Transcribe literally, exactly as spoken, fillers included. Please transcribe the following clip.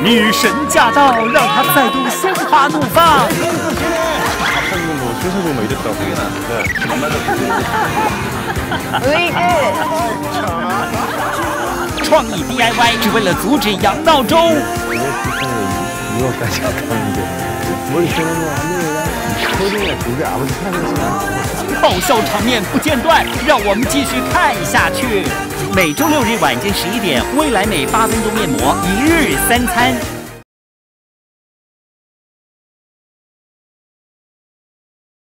女神驾到，让她再度心花怒放。创意 D I Y 只为了阻止杨闹钟。爆笑场面不间断，让我们继续看下去。每周六日晚间十一点，未来美八分钟面膜一日三餐。